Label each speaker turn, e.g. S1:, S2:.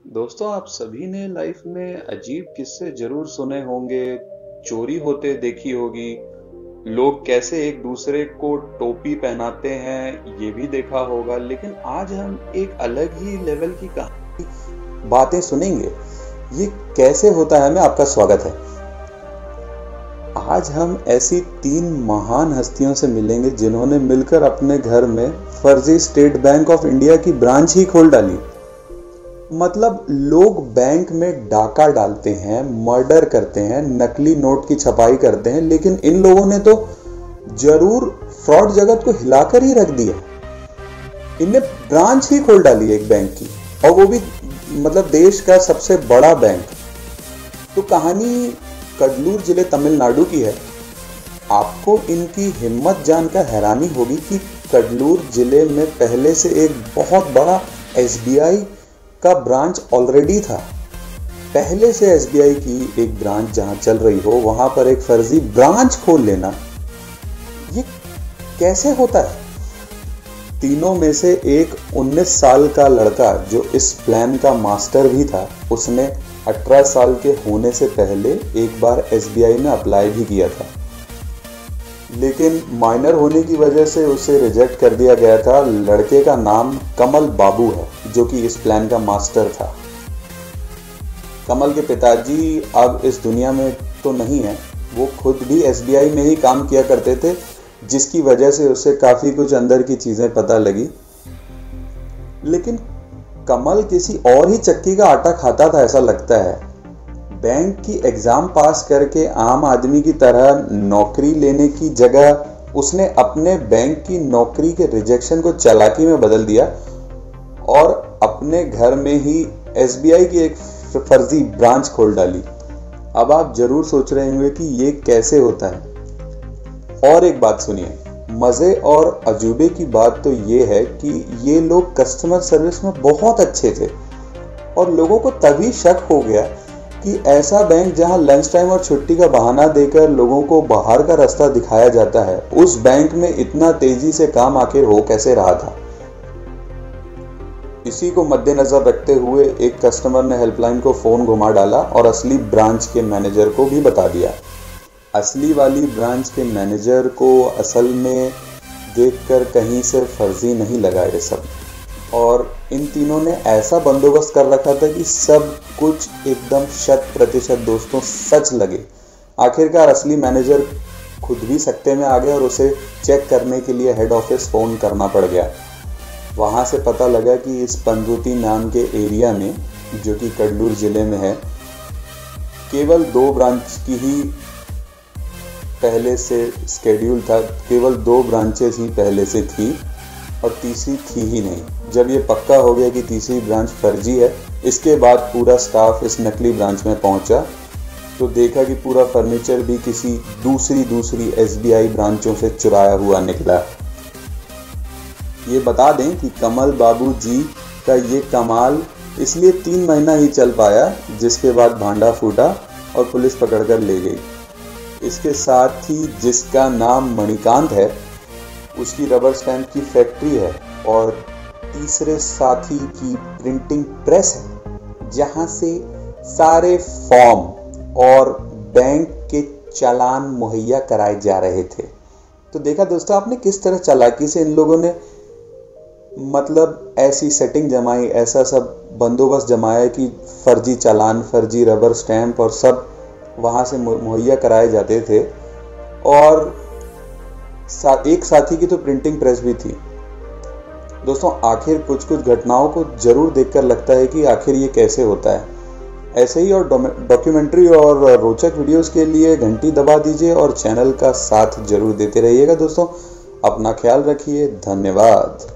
S1: दोस्तों, आप सभी ने लाइफ में अजीब किस्से जरूर सुने होंगे। चोरी होते देखी होगी। लोग कैसे एक दूसरे को टोपी पहनाते हैं ये भी देखा होगा। लेकिन आज हम एक अलग ही लेवल की कहानी बातें सुनेंगे। ये कैसे होता है में आपका स्वागत है। आज हम ऐसी 3 महान हस्तियों से मिलेंगे जिन्होंने मिलकर अपने घर में फर्जी स्टेट बैंक ऑफ इंडिया की ब्रांच ही खोल डाली। मतलब लोग बैंक में डाका डालते हैं, मर्डर करते हैं, नकली नोट की छपाई करते हैं, लेकिन इन लोगों ने तो जरूर फ्रॉड जगत को हिलाकर ही रख दिया। इनने ब्रांच ही खोल डाली एक बैंक की, और वो भी मतलब देश का सबसे बड़ा बैंक। तो कहानी कडलूर जिले तमिलनाडु की है। आपको इनकी हिम्मत जानकर हैरानी होगी कि कडलूर जिले में पहले से एक बहुत बड़ा एसबीआई का ब्रांच ऑलरेडी था। पहले से एसबीआई की एक ब्रांच जहां चल रही हो वहां पर एक फर्जी ब्रांच खोल लेना, ये कैसे होता है? तीनों में से एक 19 साल का लड़का जो इस प्लान का मास्टर भी था, उसने 18 साल के होने से पहले एक बार एसबीआई में अप्लाई भी किया था, लेकिन माइनर होने की वजह से उसे रिजेक्ट कर दिया गया था। लड़के का नाम कमल बाबू है, जो कि इस प्लान का मास्टर था। कमल के पिताजी अब इस दुनिया में तो नहीं है, वो खुद भी एसबीआई में ही काम किया करते थे, जिसकी वजह से उसे काफ़ी कुछ अंदर की चीज़ें पता लगी। लेकिन कमल किसी और ही चक्की का आटा खाता था ऐसा लगता है। बैंक की एग्ज़ाम पास करके आम आदमी की तरह नौकरी लेने की जगह उसने अपने बैंक की नौकरी के रिजेक्शन को चालाकी में बदल दिया और अपने घर में ही एसबीआई की एक फर्जी ब्रांच खोल डाली। अब आप जरूर सोच रहे होंगे कि ये कैसे होता है। और एक बात सुनिए, मज़े और अजूबे की बात तो ये है कि ये लोग कस्टमर सर्विस में बहुत अच्छे थे, और लोगों को तभी शक हो गया कि ऐसा बैंक जहां लंच टाइम और छुट्टी का बहाना देकर लोगों को बाहर का रास्ता दिखाया जाता है, उस बैंक में इतना तेजी से काम आखिर हो कैसे रहा था। इसी को मद्देनजर रखते हुए एक कस्टमर ने हेल्पलाइन को फोन घुमा डाला और असली ब्रांच के मैनेजर को भी बता दिया। असली वाली ब्रांच के मैनेजर को असल में देखकर कहीं से फर्जी नहीं लगा ये सब, और इन तीनों ने ऐसा बंदोबस्त कर रखा था कि सब कुछ एकदम 100% दोस्तों सच लगे। आखिरकार असली मैनेजर खुद भी सकते में आ गया और उसे चेक करने के लिए हेड ऑफिस फ़ोन करना पड़ गया। वहाँ से पता लगा कि इस पंजुती नाम के एरिया में, जो कि कडलूर ज़िले में है, केवल 2 ब्रांच की ही पहले से स्केड्यूल था, केवल 2 ब्रांचेस ही पहले से थी और तीसरी थी ही नहीं। जब ये पक्का हो गया कि तीसरी ब्रांच फर्जी है, इसके बाद पूरा स्टाफ इस नकली ब्रांच में पहुंचा तो देखा कि पूरा फर्नीचर भी किसी दूसरी एसबीआई ब्रांचों से चुराया हुआ निकला। ये बता दें कि कमल बाबू जी का ये कमाल इसलिए 3 महीना ही चल पाया, जिसके बाद भांडा फूटा और पुलिस पकड़कर ले गई। इसके साथ ही जिसका नाम मणिकांत है, उसकी रबर स्टैंप की फैक्ट्री है, और तीसरे साथी की प्रिंटिंग प्रेस है, जहां से सारे फॉर्म और बैंक के चालान मुहैया कराए जा रहे थे। तो देखा दोस्तों आपने किस तरह चालाकी से इन लोगों ने मतलब ऐसी सेटिंग जमाई, ऐसा सब बंदोबस्त जमाया कि फर्जी चालान, फर्जी रबर स्टैंप और सब वहां से मुहैया कराए जाते थे। और एक साथी की तो प्रिंटिंग प्रेस भी थी। दोस्तों आखिर कुछ घटनाओं को जरूर देखकर लगता है कि आखिर ये कैसे होता है। ऐसे ही और डॉक्यूमेंट्री और रोचक वीडियोस के लिए घंटी दबा दीजिए और चैनल का साथ जरूर देते रहिएगा। दोस्तों अपना ख्याल रखिए। धन्यवाद।